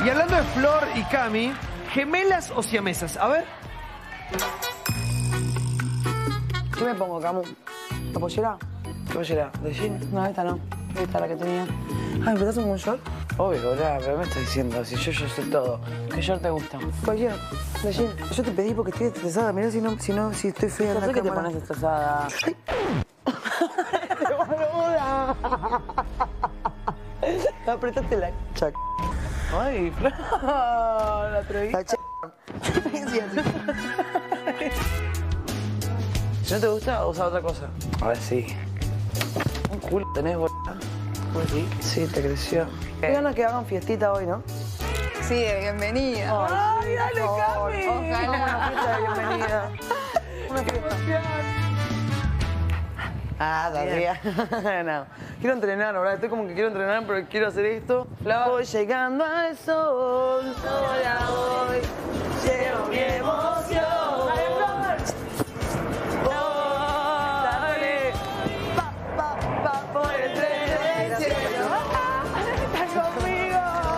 Y hablando de Flor y Cami, ¿gemelas o siamesas? A ver. ¿Qué me pongo, Camu? ¿La pollera? ¿Qué pollera? ¿De jean? No, esta no. Esta la que tenía. Ay, ¿me prestás un short? Obvio, boludo, pero me estás diciendo, si yo sé todo. ¿Qué short te gusta? Cualquiera, de jean. Yo te pedí porque estoy estresada, mirá si estoy fea en la cámara. ¿Por qué te pones estresada? ¡Boluda! Apretaste la chac. Ay, la atreviste. La chac. Si no te gusta, usa otra cosa. A ver, sí. Un culo tenés, boludo. ¿Sí? Sí, te creció. Qué ganas que hagan fiestita hoy, ¿no? Sí, de bienvenida. ¡Ay, dale, Cami! Ojalá. Una fiesta de bienvenida. Una fiesta. Ah, todavía. No. Quiero entrenar, ¿verdad? Estoy como que quiero entrenar, pero quiero hacer esto. Voy llegando al sol, sola voy. Llevo mi emoción. Por el tren del cielo. ¡Estás conmigo!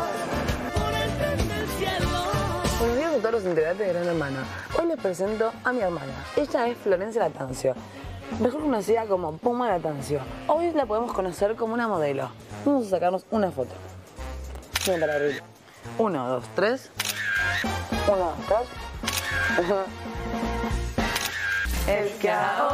Buenos días a todos los integrantes de Gran Hermano. Hoy les presento a mi hermana. Ella es Florencia Latancio, mejor conocida como Puma Latancio. Hoy la podemos conocer como una modelo. Vamos a sacarnos una foto. Ven para abrir. 1, 2, 3. 1, 2, 3. Es que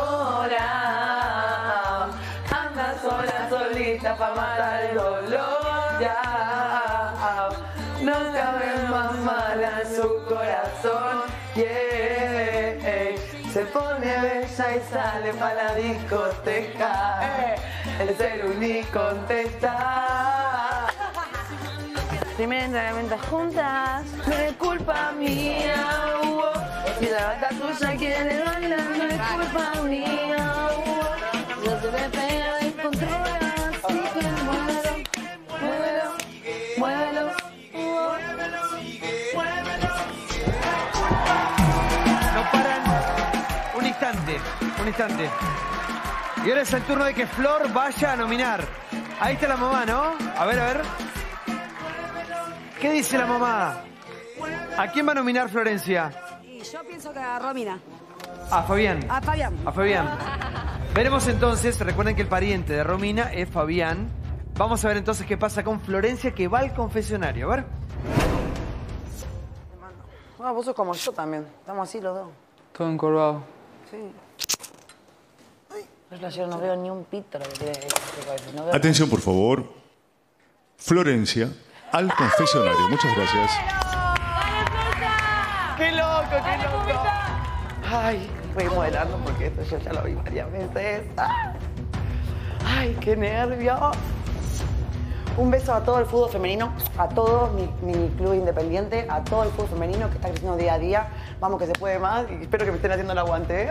ahora anda sola, solita pa' matar el dolor. Ya no cabe más mala en su corazón. Yeah. Se pone bella y sale pa' la discoteca. El celu ni contesta. Primer entrenamiento juntas. No es culpa mía. Si la bata tuya quiere bailar, no es culpa mía. Yo te me pega y controla. Así que muévelo, muévelo, muévelo. No paran. Un instante. Y ahora es el turno de que Flor vaya a nominar. Ahí está la mamá, ¿no? A ver. ¿Qué dice la mamá? ¿A quién va a nominar Florencia? Y yo pienso que a Romina. A Fabián. A Fabián. A Fabián. Veremos entonces, recuerden que el pariente de Romina es Fabián. Vamos a ver entonces qué pasa con Florencia, que va al confesionario. A ver. Ah, vos sos como yo también. Estamos así los dos. Todo encorvado. Sí. Yo no veo ni un pito lo que tiene este cabeza. No veo Atención, por favor. Florencia, al confesionario. Muchas gracias. ¡Qué loco, qué loco! Ay, voy modelando porque esto yo ya lo vi varias veces. Ay, qué nervios. Un beso a todo el fútbol femenino, a todo mi club independiente, a todo el fútbol femenino que está creciendo día a día. Vamos que se puede más y espero que me estén haciendo el aguante.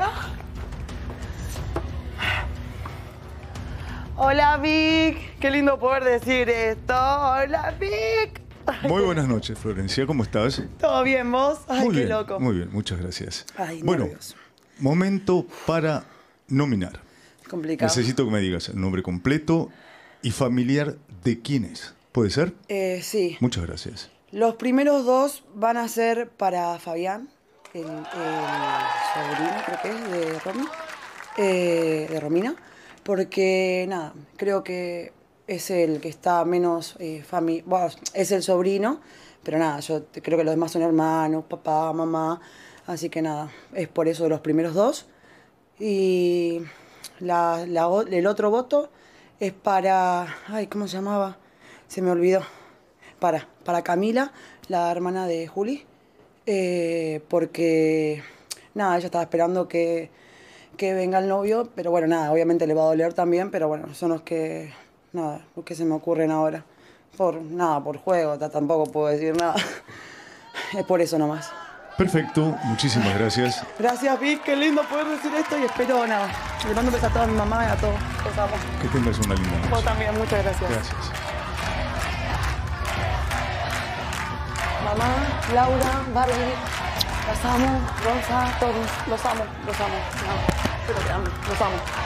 Hola, Vic. Qué lindo poder decir esto. Hola, Vic. Muy buenas noches, Florencia. ¿Cómo estás? ¿Todo bien, vos? Ay, Muy qué bien, loco. muy bien, muchas gracias. Ay, bueno, nervios. momento para nominar. Complicado. Necesito que me digas el nombre completo y familiar de quién es. ¿Puede ser? Sí. Muchas gracias. Los primeros dos van a ser para Fabián, el sobrino, creo que es, de Romy, de Romina, porque, nada, creo que es el que está menos bueno, es el sobrino, pero nada, yo creo que los demás son hermanos, papá, mamá, así que nada, es por eso de los primeros dos. Y el otro voto es para, ay, ¿cómo se llamaba? Se me olvidó. Para Camila, la hermana de Juli, porque, nada, ella estaba esperando que venga el novio, pero bueno, nada, obviamente le va a doler también, pero bueno, son los que, nada, los que se me ocurren ahora. Por juego, tampoco puedo decir nada. Es por eso nomás. Perfecto, muchísimas gracias. Gracias, Vic, qué lindo poder decir esto y espero, nada, le mando un beso a toda mi mamá y a todos. Los amo. Que tengas una linda noche. Vos también, muchas gracias. Gracias. Mamá, Laura, Barbie, las amo, Rosa, todos, los amo. No, espero que amen, los amo.